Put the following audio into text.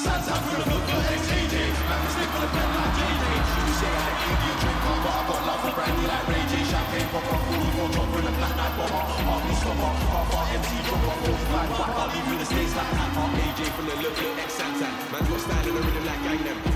Santan full of look, ex-AJ. Man, we stick on the pen like JJ. You say I'm an Indian drinker, but I got love for brandy like Ray J. Champagne popper, full of drop with a black night bomber. Army stopper, half our MC dropper, 45 back. I'll leave you in the States like that. AJ full of look, ex-Santan. Man's got style and a rhythm like gang them.